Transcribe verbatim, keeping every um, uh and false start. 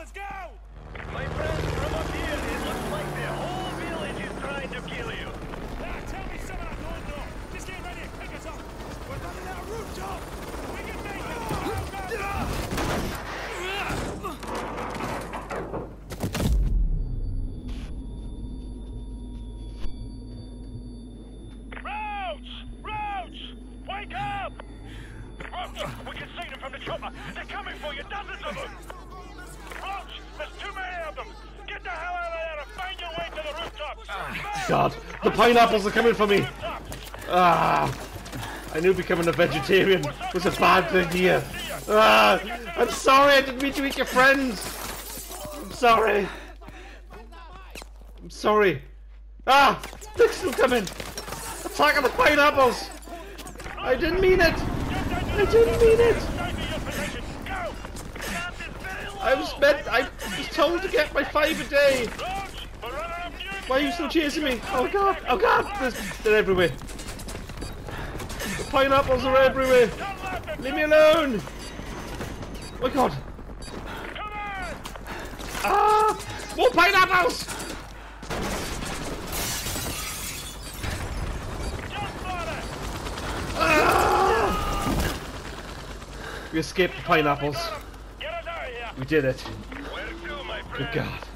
let's go! My friend, from up here, it looks like the whole village is trying to kill you. Ah, tell me something I don't know. Just get ready to pick us up. We're running out of room, Tom. We can make it. Go, go. Roach! Roach! Wake up! Roach, we can see them from the chopper. They're coming for you, dozens of them. Roach, there's too many of them. Get the hell out of there and find your way to the rooftops. Oh, God, the pineapples are coming for me. Ah, I knew becoming a vegetarian was a bad idea. Ah, I'm sorry, I didn't mean to eat your friends. I'm sorry. I'm sorry. Ah, they're still coming. Attacking the pineapples. I didn't mean it. I didn't mean it. I was meant. I was told to get my five a day. Why are you still chasing me? Oh God! Oh God! They're, they're everywhere. The pineapples are everywhere. Leave me alone. Oh my God! Ah! More pineapples! Ah! We escaped the pineapples. We did it. Good God.